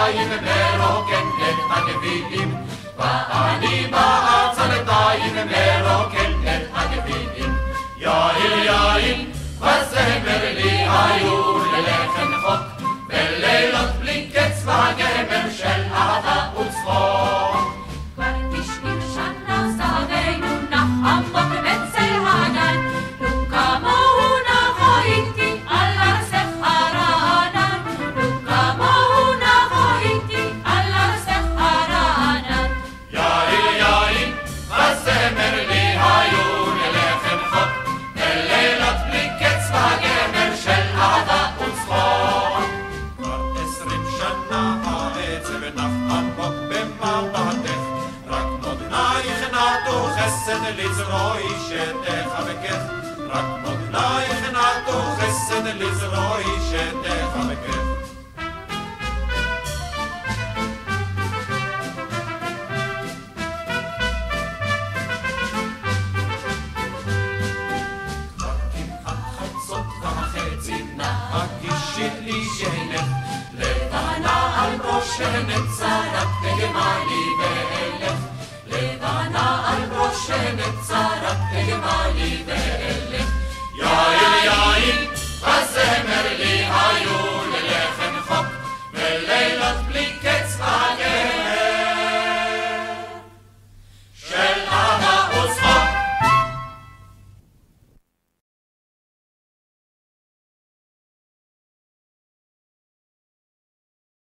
צלתיים מרוקן את הגביעים, ואני בעצלתיים מרוקן את הגביעים. יאיר יאיר וזמר לי היו ללחם חוק, בלילות בלי קץ והגמר של אהבה וצחוק. כבר 90 שנה סבינו נחמות בצל הגן, לו כמוהו נבוא איתי על ארצך הרענן, לו כמוהו נבוא איתי על ארצך הרענן. יאיר יאיר וזמר לי היו ללחם חוק, בלילות בלי קץ והגמר של אהבה וצחוק. כבר 20 שנה העצב נח עמוק במבטך, רק מותנייך נטו חסד לזרועי שתחבקך, רק מותנייך נטו חסד לזרועי שתחבקך. הגישי לי שהנך לבנה על ראשך צרת תגמלי ואלך, לבנה על ראשך צרת תגמלי ואלך. יאיר יאיר וזמר לי היו